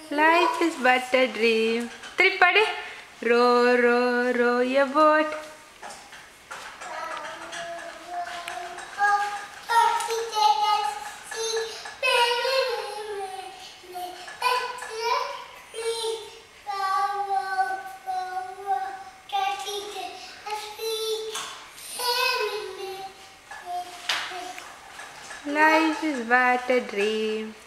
Life is but a dream. Tripadi. Row, row, row your boat. Life is but a dream.